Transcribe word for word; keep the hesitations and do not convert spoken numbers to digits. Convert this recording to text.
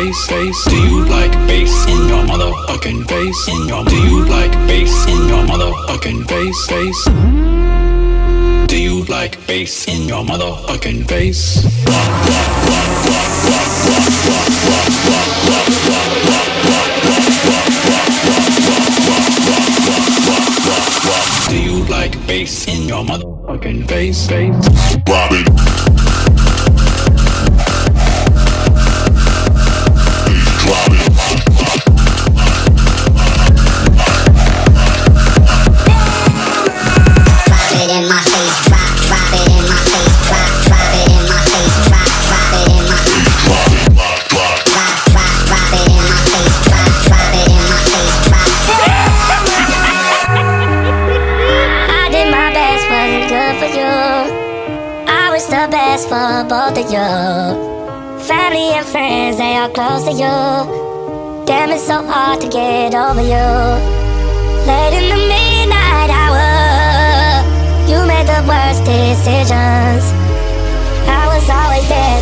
face, face? Do you like bass in your motherfucking face? In your Do you like bass in your motherfucking face, face? Do you like bass in your motherfucking face? Do you like bass in your motherfucking face, face? Robin. The best for both of you. Family and friends, they are close to you. Damn, it's so hard to get over you. Late in the midnight hour, you made the worst decisions. I was always there